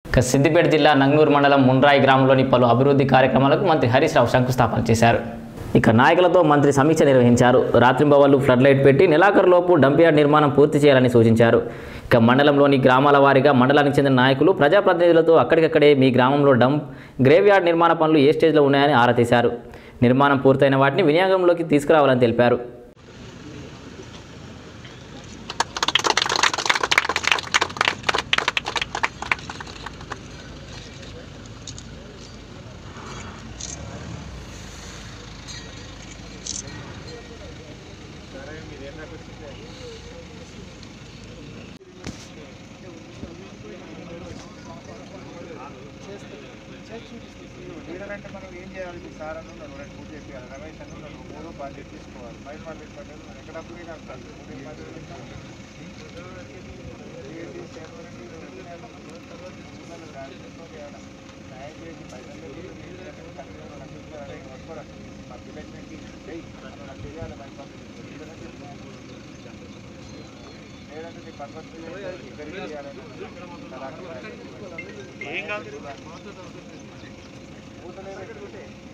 సిద్దిపేట జిల్లా నంగనూరు మండలం ముండ్రాయి గ్రామంలోని పలు అభివృద్ధి కార్యక్రమాలకు మంత్రి హరీష్ రావు శంకుస్థాపన చేశారు. నాయకులతో మంత్రి సమీక్ష నిర్వహించారు. రాత్రింబవళ్లు ఫ్లడ్ లైట్ పెట్టి నెలాఖరులోపు డంప్ యార్డ్ నిర్మాణం పూర్తి చేయాలని సూచించారు. మండలంలోని గ్రామాల వారీగా మండలానికి చెందిన నాయకులు ప్రజాప్రతినిధులతో అక్కడికక్కడే మీ గ్రామంలో డంప్ గ్రేవ్ యార్డ్ నిర్మాణ పనులు ఏ స్టేజ్లో ఉన్నాయని ఆరా తీశారు. నిర్మాణం పూర్తయిన వాటిని వినియోగంలోకి తీసుకురావాలని తెలిపారు. లీడరంటే మనం ఏం చేయాలి? సార్ అని ఉన్నాను, రెండు పూజ చేయాలి, రమేష్ అని ఉన్నాను, మూడో బాధ్యత తీసుకోవాలి. 500 పడ్డలు ఎక్కడ పూజ అంటారు. లేదంటే పర్పస్ ఏం కాదు.